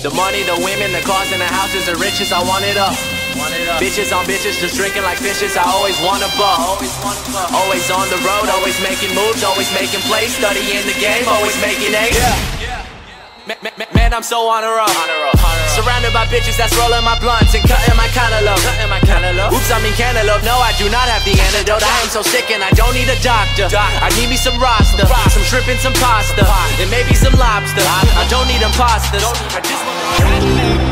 The money, the women, the cars, and the houses, the riches, I want it up. Bitches on bitches, just drinking like fishes, I always wanna buck. Always on the road, always making moves, always making plays, studying the game, always making A's. Man, I'm so on a roll. Surrounded by bitches that's rolling my blunts and cutting my cantaloupe. Oops, I mean cantaloupe. No, I do not have the antidote. I am so sick and I don't need a doctor. I need me some Rasta, some shrimp and some pasta, and maybe some lobster. I don't need imposters. I just want